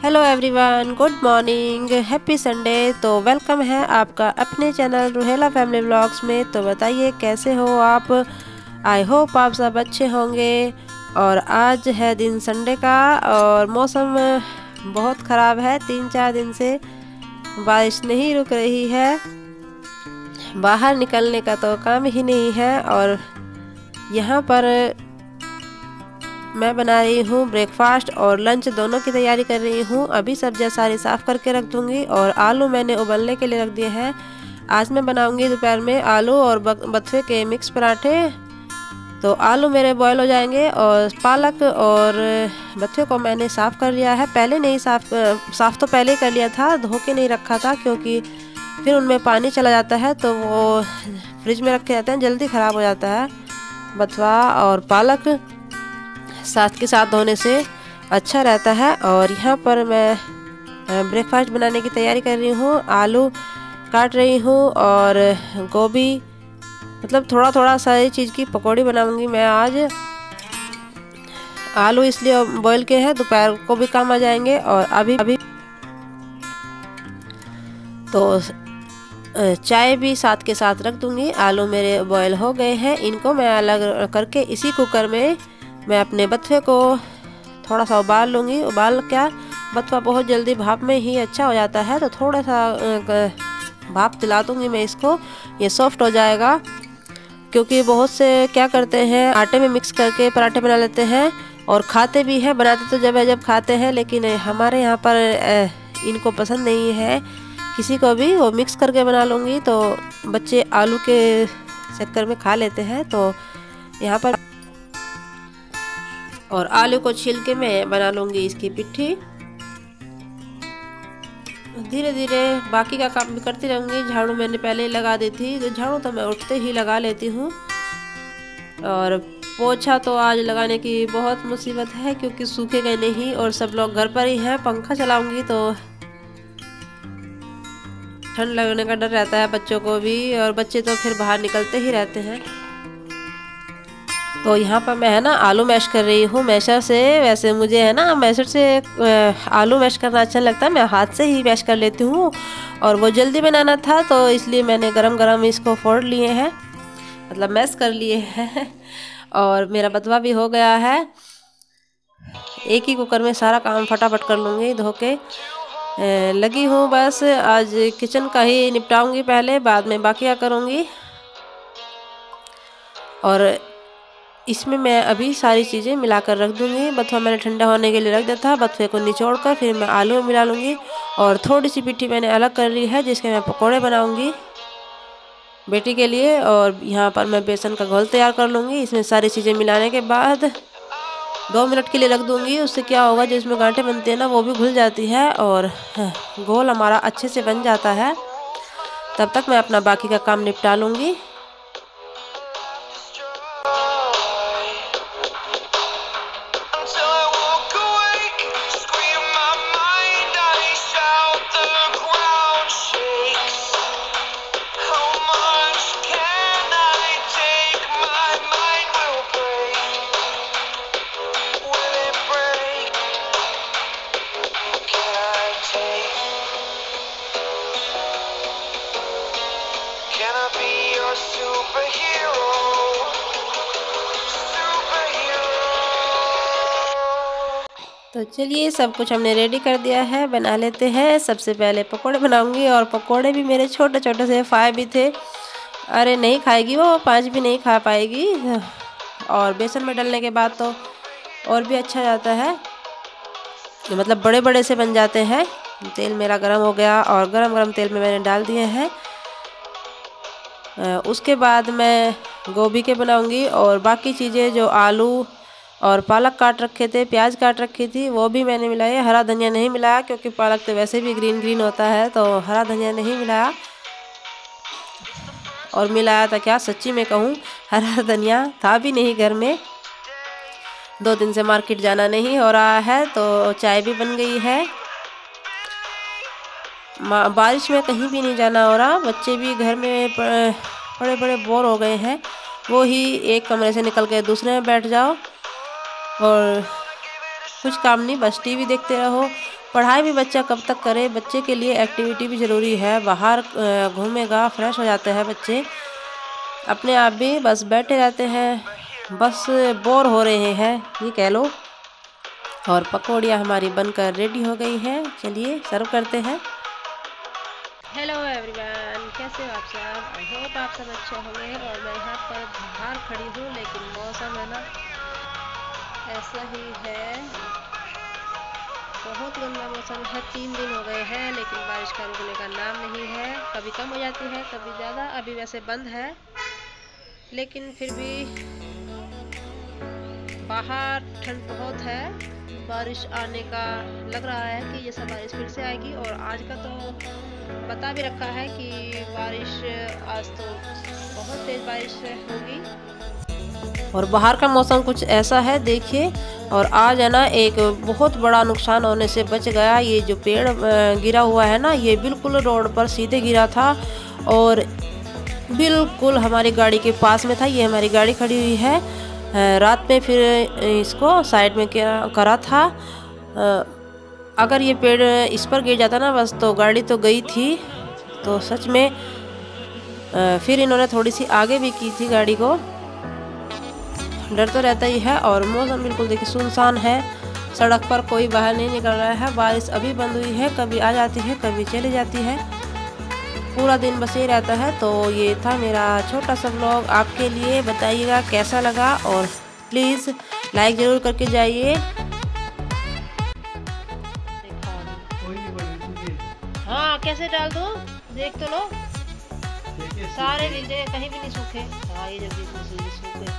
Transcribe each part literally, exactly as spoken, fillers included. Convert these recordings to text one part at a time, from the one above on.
Hello everyone, good morning, happy Sunday. तो welcome है आपका अपने चैनल रुहेला फैमिली व्लॉग्स में। तो बताइए कैसे हो आप। आई होप आप सब अच्छे होंगे। और आज है दिन संडे का और मौसम बहुत ख़राब है। तीन चार दिन से बारिश नहीं रुक रही है, बाहर निकलने का तो काम ही नहीं है। और यहाँ पर मैं बना रही हूँ ब्रेकफास्ट और लंच दोनों की तैयारी कर रही हूँ। अभी सब्जियाँ सारी साफ़ करके रख दूँगी और आलू मैंने उबलने के लिए रख दिए हैं। आज मैं बनाऊँगी दोपहर में आलू और बथुए के मिक्स पराठे। तो आलू मेरे बॉयल हो जाएंगे और पालक और बथुए को मैंने साफ़ कर लिया है। पहले नहीं साफ़ साफ़ तो पहले ही कर लिया था, धो के नहीं रखा था क्योंकि फिर उनमें पानी चला जाता है तो वो फ्रिज में रखे जाते हैं, जल्दी ख़राब हो जाता है। बथुआ और पालक साथ के साथ धोने से अच्छा रहता है। और यहाँ पर मैं ब्रेकफास्ट बनाने की तैयारी कर रही हूँ। आलू काट रही हूँ और गोभी, मतलब थोड़ा थोड़ा सारी चीज़ की पकौड़ी बनाऊंगी मैं आज। आलू इसलिए बॉईल के हैं, दोपहर को भी काम आ जाएंगे। और अभी अभी तो चाय भी साथ के साथ रख दूंगी। आलू मेरे बॉईल हो गए हैं, इनको मैं अलग करके इसी कुकर में मैं अपने बथुए को थोड़ा सा उबाल लूँगी। उबाल क्या, बथुआ बहुत जल्दी भाप में ही अच्छा हो जाता है, तो थोड़ा सा भाप दिला दूँगी मैं इसको, ये सॉफ्ट हो जाएगा। क्योंकि बहुत से क्या करते हैं, आटे में मिक्स करके पराठे बना लेते हैं और खाते भी हैं। बनाते तो जब है जब खाते हैं, लेकिन हमारे यहाँ पर इनको पसंद नहीं है किसी को भी। वो मिक्स करके बना लूँगी तो बच्चे आलू के चक्कर में खा लेते हैं। तो यहाँ पर और आलू को छील के मैं बना लूँगी इसकी पिट्ठी। धीरे धीरे बाकी का काम भी करती रहूँगी। झाड़ू मैंने पहले ही लगा दी थी, तो झाड़ू तो मैं उठते ही लगा लेती हूँ। और पोछा तो आज लगाने की बहुत मुसीबत है क्योंकि सूखे गए नहीं और सब लोग घर पर ही हैं। पंखा चलाऊँगी तो ठंड लगने का डर रहता है बच्चों को भी, और बच्चे तो फिर बाहर निकलते ही रहते हैं। तो यहाँ पर मैं है ना आलू मैश कर रही हूँ मैशर से। वैसे मुझे है ना मैशर से आलू मैश करना अच्छा लगता है, मैं हाथ से ही मैश कर लेती हूँ। और वो जल्दी बनाना था तो इसलिए मैंने गरम गरम इसको फोड़ लिए हैं, मतलब मैश कर लिए हैं। और मेरा बथुआ भी हो गया है। एक ही कुकर में सारा काम फटाफट कर लूँगी, धो के लगी हूँ बस। आज किचन का ही निपटाऊँगी पहले, बाद में बाकी क्या करूँगी। और इसमें मैं अभी सारी चीज़ें मिलाकर रख दूँगी। बथुआ मैंने ठंडा होने के लिए रख दिया था, बथुए को निचोड़ कर फिर मैं आलू में मिला लूँगी। और थोड़ी सी पिट्ठी मैंने अलग कर ली है जिसके मैं पकोड़े बनाऊँगी बेटी के लिए। और यहाँ पर मैं बेसन का घोल तैयार कर लूँगी। इसमें सारी चीज़ें मिलाने के बाद दो मिनट के लिए रख दूँगी। उससे क्या होगा, जो इसमें गांठें बनती है ना वो भी घुल जाती है और घोल हमारा अच्छे से बन जाता है। तब तक मैं अपना बाकी का काम निपटा लूँगी। तो चलिए सब कुछ हमने रेडी कर दिया है, बना लेते हैं। सबसे पहले पकोड़े बनाऊंगी और पकोड़े भी मेरे छोटे छोटे से फाइव भी थे। अरे नहीं खाएगी वो, पांच भी नहीं खा पाएगी। और बेसन में डालने के बाद तो और भी अच्छा जाता है, मतलब बड़े बड़े से बन जाते हैं। तेल मेरा गरम हो गया और गरम गरम तेल में मैंने डाल दिए हैं। उसके बाद मैं गोभी के बनाऊंगी और बाकी चीज़ें जो आलू और पालक काट रखे थे, प्याज काट रखी थी, वो भी मैंने मिलाया। हरा धनिया नहीं मिलाया क्योंकि पालक तो वैसे भी ग्रीन ग्रीन होता है, तो हरा धनिया नहीं मिलाया। और मिलाया था क्या, सच्ची में कहूँ हरा धनिया था भी नहीं घर में। दो दिन से मार्केट जाना नहीं हो रहा है। तो चाय भी बन गई है। बारिश में कहीं भी नहीं जाना हो रहा, बच्चे भी घर में बड़े बड़े बोर हो गए हैं। वो ही एक कमरे से निकल के दूसरे में बैठ जाओ और कुछ काम नहीं, बस टीवी देखते रहो। पढ़ाई भी बच्चा कब तक करे, बच्चे के लिए एक्टिविटी भी ज़रूरी है। बाहर घूमेगा, फ्रेश हो जाते हैं बच्चे। अपने आप भी बस बैठे रहते हैं, बस बोर हो रहे हैं ये कह लो। और पकौड़ियाँ हमारी बनकर रेडी हो गई हैं, चलिए सर्व करते हैं। हेलो एवरीवन, कैसे हो आप सब? आई होप आप सब अच्छे होंगे। और मैं यहाँ पर बाहर खड़ी हूँ, लेकिन मौसम है ना ऐसा ही है, बहुत गंदा मौसम है। तीन दिन हो गए हैं लेकिन बारिश का रुकने का नाम नहीं है। कभी कम हो जाती है, कभी ज़्यादा। अभी वैसे बंद है, लेकिन फिर भी बाहर ठंड बहुत है। बारिश आने का लग रहा है कि ये सब बारिश फिर से आएगी। और आज का तो बता भी रखा है कि बारिश आज तो बहुत तेज बारिश होगी। और बाहर का मौसम कुछ ऐसा है, देखिए। और आज है ना एक बहुत बड़ा नुकसान होने से बच गया। ये जो पेड़ गिरा हुआ है ना, ये बिल्कुल रोड पर सीधे गिरा था और बिल्कुल हमारी गाड़ी के पास में था। ये हमारी गाड़ी खड़ी हुई है, रात में फिर इसको साइड में क्या करा था। अगर ये पेड़ इस पर गिर जाता ना बस, तो गाड़ी तो गई थी। तो सच में फिर इन्होंने थोड़ी सी आगे भी की थी गाड़ी को। डर तो रहता ही है। और मौसम बिल्कुल देखिए सुनसान है, सड़क पर कोई बाहर नहीं निकल रहा है। बारिश अभी बंद हुई है, कभी आ जाती है कभी चली जाती है, पूरा दिन बस ये रहता है। तो ये था मेरा छोटा सा व्लॉग आपके लिए। बताइएगा कैसा लगा और प्लीज़ लाइक ज़रूर करके जाइए। हाँ कैसे डाल दो, देख तो लो, सारे गिले कहीं भी नहीं सूखे। हाँ ये जल्दी सूखे।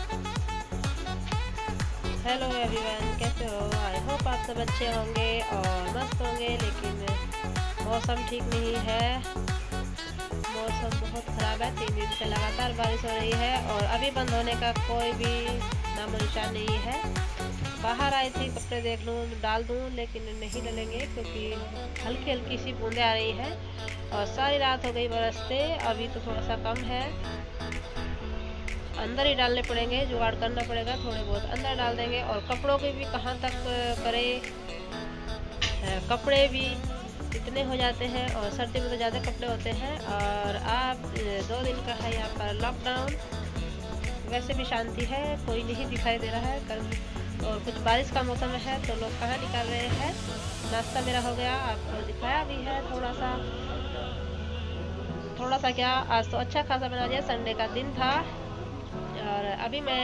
हेलो एवरीवन, कैसे हो? आई होप आप सब अच्छे होंगे और मस्त होंगे। लेकिन मौसम ठीक नहीं है, मौसम बहुत ख़राब है। तीन दिन से लगातार बारिश हो रही है और अभी बंद होने का कोई भी नामो निशान नहीं है। बाहर आई थी कपड़े देख लूँ, डाल दूँ, लेकिन नहीं डलेंगे क्योंकि हल्की हल्की सी बूंदें आ रही हैं। और सारी रात हो गई बरसते, अभी तो थोड़ा सा कम है। अंदर ही डालने पड़ेंगे, जुगाड़ करना पड़ेगा, थोड़े बहुत अंदर डाल देंगे। और कपड़ों के भी कहाँ तक करें, कपड़े भी इतने हो जाते हैं और सर्दी में तो ज़्यादा कपड़े होते हैं। और आप दो दिन का है यहाँ पर लॉकडाउन। वैसे भी शांति है, कोई नहीं दिखाई दे रहा है कल। और कुछ बारिश का मौसम है तो लोग कहाँ निकल रहे हैं। नाश्ता मेरा हो गया, आपको दिखाया भी है थोड़ा सा थोड़ा सा क्या, आज तो अच्छा खासा बना दिया। संडे का दिन था और अभी मैं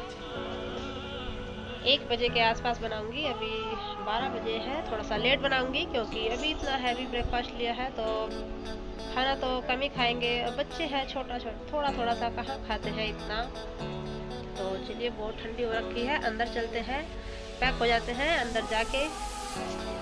एक बजे के आसपास बनाऊंगी। अभी बारह बजे है, थोड़ा सा लेट बनाऊंगी क्योंकि अभी इतना हैवी ब्रेकफास्ट लिया है तो खाना तो कम ही खाएंगे। बच्चे हैं छोटा छोटा, थोड़ा थोड़ा सा कहाँ खाते हैं इतना। तो चलिए, बहुत ठंडी हो रखी है, अंदर चलते हैं, पैक हो जाते हैं, अंदर जाके